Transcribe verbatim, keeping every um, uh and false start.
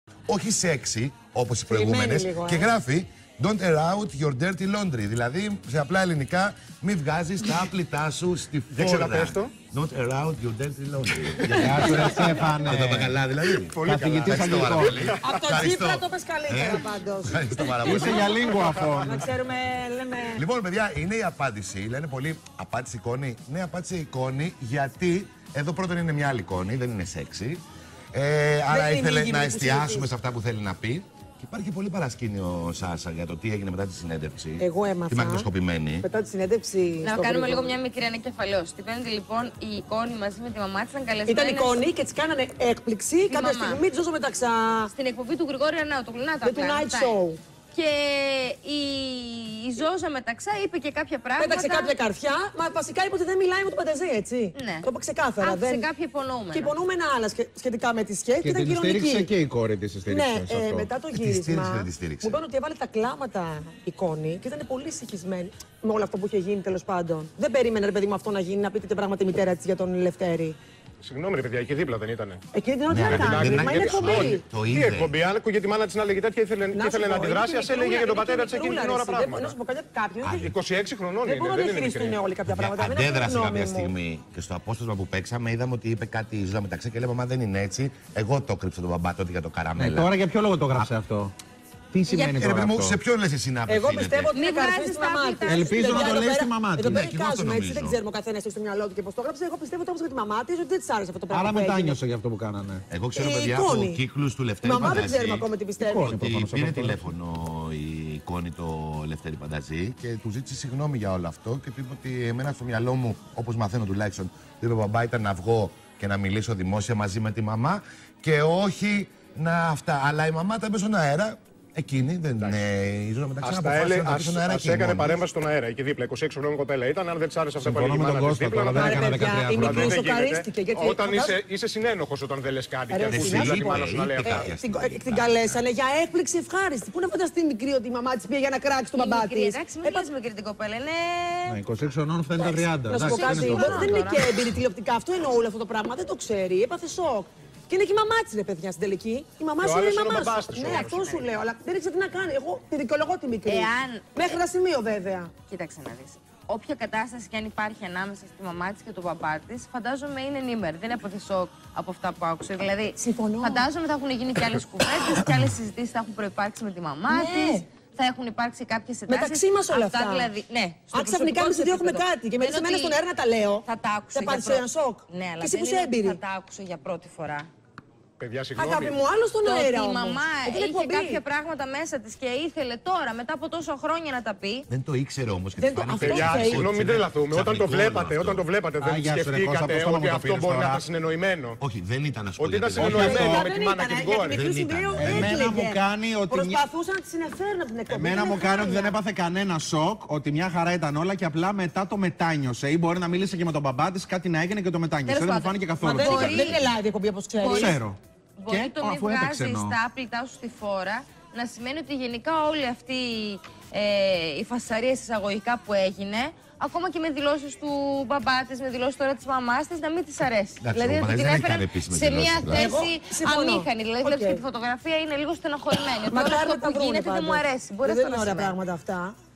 όχι σεξι όπως οι προηγούμενες. Και γράφει Don't air out your dirty laundry. Δηλαδή, σε απλά ελληνικά, μην βγάζεις τα άπλητά σου στη φόρα. Don't air out your dirty laundry. Γεια σου, ρε Στέφανε. Δεν το είπα καλά, δηλαδή. Καθηγητής αγγλικών. Από το Τσίπρα το πες καλύτερα πάντως. Ευχαριστώ πάρα πολύ. Είσαι για λίγο αφών. Να ξέρουμε, λέμε... Λοιπόν, παιδιά, είναι η απάντηση. Λένε πολύ απάντηση εικόνη. Ναι, απάντηση εικόνη, γιατί εδώ πρώτον είναι μια άλλη εικόνη, δεν είναι σεξι. Ε, άρα ήθελε να εστιάσουμε σε αυτά που θέλει να πει. Και υπάρχει πολύ παρασκήνιο, Σάσα, για το τι έγινε μετά τη συνέντευξη. Εγώ έμαθα. Τη μακροσκοπημένη. Μετά τη συνέντευξη. Να κάνουμε λίγο μια μικρή ανακεφαλαίωση. Την Πέμπτη, λοιπόν, η εικόνη μαζί με τη μαμά τη ήταν καλεσμένη. Ήταν εικόνη και τη κάνανε έκπληξη. Κάποια στιγμή τη δώσαμε μεταξά. Στην εκπομπή του Γρηγόρη Ανάου, του Γλουνάτα. Του Night Show. Και η, η Ζώζα μεταξά είπε και κάποια πράγματα. Πέταξε κάποια καρφιά. Μα βασικά είπε ότι δεν μιλάει με τον Πανταζή, έτσι. Ναι. Το είπε ξεκάθαρα. Άφησε δεν... κάποια υπονοούμενα. Και υπονοούμενα άλλα σχετικά με τη σχέση. Και, και την στήριξε και η κόρη τη. Ναι, ε, μετά το γύρισμα. Μου είπαν ότι έβαλε τα κλάματα εικόνη και ήταν πολύ συγχυσμένη με όλο αυτό που είχε γίνει τέλος πάντων. Δεν περίμενε, ρε παιδί μου, αυτό να γίνει, να πείτε πράγματα η μητέρα τη για τον Λευτέρη. Συγγνώμη, ρε παιδιά, εκεί δίπλα δεν ήταν. Εκεί δεν ήταν ό,τι να κάνει. Μα είναι εκπομπή. Τι εκπομπή, αν ακούγε τη μάνα τη να λέγει τέτοια και ήθελε να αντιδράσει, α έλεγε για τον πατέρα τη εκείνη την ώρα πράγματα. Να σου πω κάποιον. είκοσι έξι χρονών είναι. Δεν μπορούν να χρήσουν όλοι κάποια πράγματα. Αντέδρασε κάποια στιγμή και στο απόσπασμα που παίξαμε είδαμε ότι είπε κάτι η Ζώζα μεταξύ και λέμε μα δεν είναι έτσι. Εγώ το κρύψα τον μπαμπά τότε για το καραμέλα. Τώρα για ποιο λόγο το γράψε αυτό. Τι σημαίνει τώρα αυτό? Σε ποιον λες εσύ να απευθύνεται? Εγώ πιστεύω ότι είναι καρφί στη μαμά της. Ελπίζω να το λέει στη μαμά της. Εδώ πέρα εικάζουμε έτσι, δεν ξέρουμε ο καθένας στο μυαλό του και πώς το έγραψε. Εγώ πιστεύω ότι όπως για τη μαμά της, ότι δεν της άρεσε αυτό το πράγμα. Άρα μετάνιωσε για αυτό που κάνανε. Εγώ ξέρω, παιδιά, από κύκλους του Λευτέρη Πανταζή. Μαμά δεν ξέρουμε Πανταζή, ακόμα τι πιστεύει. ότι πήρε τηλέφωνο η εικόνη το Λευτέρη Πανταζή και του ζήτησε συγγνώμη για όλο αυτό και του είπε ότι εμένα στο μυαλό μου, όπως μαθαίνω τουλάχιστον, του είπε μπαμπά ήταν να βγω και να μιλήσω δημόσια μαζί με τη μαμά και όχι να αυτά. Αλλά η μαμά τα είπε στον αέρα. Εκείνη δεν είναι. Η Ζώζα μεταξύ να αποφάσισε να τα πει στον αέρα. Ας έκανε παρέμβαση στον αέρα εκεί δίπλα. είκοσι έξι χρονών κοπέλα ήταν. Αν δεν της άρεσε αυτά που έλεγε η μάνα της δίπλα. Η μικρή σοκαρίστηκε. Όταν είσαι συνένοχος όταν δεν λες κάτι και ακούς τη μάνα σου να λέει αυτά. Την καλέσανε για έκπληξη ευχάριστη. Πού να φανταστεί η μικρή ότι η μαμά της πήγε για να κράξει τον μπαμπά της. Εντάξει, μην λες μικρή την κοπέλα. Είναι. είκοσι έξι χρονών φαίνεται τριάντα. Να σου πω κάτι. Δεν είναι και έμπειρη τηλεοπτικά. Αυτό εννοώ όλο αυτό το πράγμα. Δεν το ξέρει. Έπαθε σοκ. Και είναι και η μαμά της, ρε παιδιά, στην τελική. Η μαμά σου είναι η μαμά σου. Ναι, αυτό σου λέω, αλλά δεν ήξερα τι να κάνει. Εγώ τη δικαιολογώ τη μικρή. Εάν... Μέχρι ένα σημείο, βέβαια. Κοίταξε να δεις. Όποια κατάσταση και αν υπάρχει ανάμεσα στη μαμά της και τον μπαμπά της, φαντάζομαι είναι ενήμερη. Δεν έπαθε σοκ από αυτά που άκουσε. Δηλαδή, συμφωνώ. Φαντάζομαι θα έχουν γίνει και άλλες κουβέντες και άλλες συζητήσεις θα έχουν προϋπάρξει με τη μαμά ναι. της. Θα έχουν υπάρξει κάποιες εντάσεις. Μεταξύ μας όλα αυτά. Δηλαδή, ναι, αν ξαφνικά εμείς δύο έχουμε κάτι και με δεις εμένα στον αέρα να τα λέω. Θα τα άκουσε. Θα πάρεις ένα σοκ. Ναι, αλλά και εσύ που είσαι έμπειρη. Θα τα άκουσε για πρώτη φορά. Παιδιά, συγγνώμη. Αγάπη μου, άλλο στον αέρα. Ότι η μαμά είχε κάποια πράγματα μέσα της και ήθελε τώρα, μετά από τόσα χρόνια να τα πει. Δεν το ήξερε όμως και δεν το φάνηκε. Παιδιά, συγγνώμη, μην τρελαθούμε. Όταν το βλέπατε, όταν το βλέπατε, δεν σκεφτήκατε ότι αυτό μπορεί να ήταν συνεννοημένο. Όχι, δεν ήταν να Ότι ήταν συνεννοημένο με τη μάνα και την κόρη. Εμένα μου κάνει ότι. Προσπαθούσαν να τη συνεφέρουν από την εκπομπή. Εμένα μου κάνει ότι δεν έπαθε κανένα σοκ, ότι μια χαρά ήταν όλα και απλά μετά το μετάνιωσε. Ή μπορεί να μίλησε και με τον μπαμπά της, κάτι να έγινε και το μετάνιωσε. Δεν μου φάνηκε καθόλου. Δεν είναι live εκπομπή όπως ξέρεις. Ξέρω. Μπορεί και, το μη βγάζει τα άπλητά σου στη φόρα να σημαίνει ότι γενικά όλη αυτή ε, η φασαρία εισαγωγικά που έγινε, ακόμα και με δηλώσεις του μπαμπά της, με δηλώσεις τώρα της μαμάς της, να μην της αρέσει. That's δηλαδή ότι την έφεραν σε μια θέση αμήχανη. Δηλαδή okay. βλέπεις και τη φωτογραφία είναι λίγο στεναχωρημένη. Ότι όλο αυτό που γίνεται δεν μου αρέσει. Δεν είναι ωραία πράγματα αυτά.